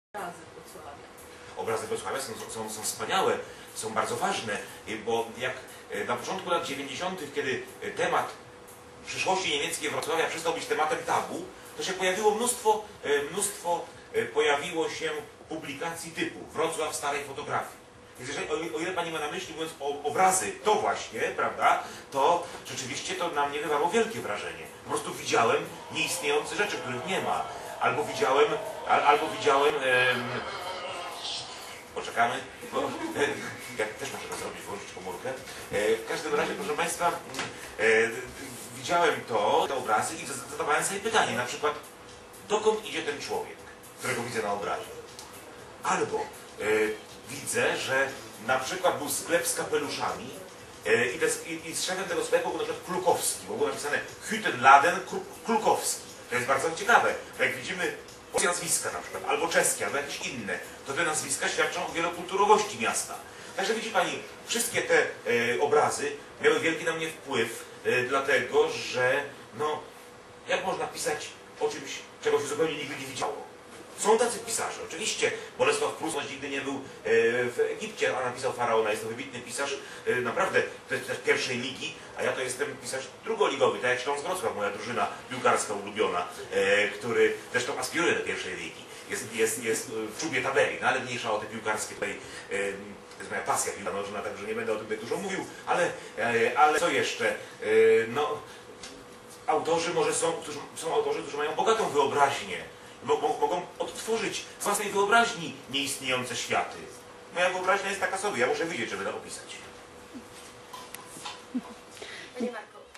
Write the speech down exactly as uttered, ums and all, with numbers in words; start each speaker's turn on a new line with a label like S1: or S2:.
S1: Obrazy Wrocławia.
S2: Obrazy Wrocławia są, są, są wspaniałe, są bardzo ważne, bo jak na początku lat dziewięćdziesiątych, kiedy temat przyszłości niemieckiej Wrocławia przestał być tematem tabu, to się pojawiło mnóstwo, mnóstwo pojawiło się publikacji typu Wrocław starej fotografii. Więc jeżeli, o ile Pani ma na myśli, mówiąc o obrazy, to właśnie, prawda, to rzeczywiście to na mnie wywarło wielkie wrażenie. Po prostu widziałem nieistniejące rzeczy, których nie ma. Albo widziałem, al, albo widziałem, em, poczekamy, bo e, ja też muszę to zrobić, włożyć komórkę. E, w każdym razie, proszę Państwa, e, widziałem to, te obrazy i zadawałem sobie pytanie, na przykład, dokąd idzie ten człowiek, którego widzę na obrazie? Albo e, widzę, że na przykład był sklep z kapeluszami e, i, des, i, i z szefem tego sklepu był na przykład Klukowski, bo było napisane Hüttenladen Klukowski. To jest bardzo ciekawe, bo jak widzimy polskie nazwiska na przykład, albo czeskie, albo jakieś inne, to te nazwiska świadczą o wielokulturowości miasta. Także widzi Pani, wszystkie te e, obrazy miały wielki na mnie wpływ, e, dlatego że, no, jak można pisać o czymś, czego się zupełnie nigdy nie widziało. Są tacy pisarze, oczywiście. Bolesław Prus nigdy nie był e, w Egipcie, a napisał Faraona. Jest to wybitny pisarz, e, naprawdę, to jest też pierwszej ligi, a ja to jestem pisarz drugoligowy, tak jak Śląsk Wrocław, moja drużyna piłkarska ulubiona, e, który zresztą aspiruje do pierwszej ligi. Jest, jest, jest w czubie tabeli, no ale mniejsza o te piłkarskie tutaj. E, to jest moja pasja piłka nożna, także nie będę o tym tutaj dużo mówił, ale, e, ale co jeszcze? E, no, autorzy może są, którzy, są autorzy, którzy mają bogatą wyobraźnię. Mogą, mogą odtworzyć z własnej wyobraźni nieistniejące światy. Moja wyobraźnia jest taka sobie, ja muszę wiedzieć, żeby to opisać.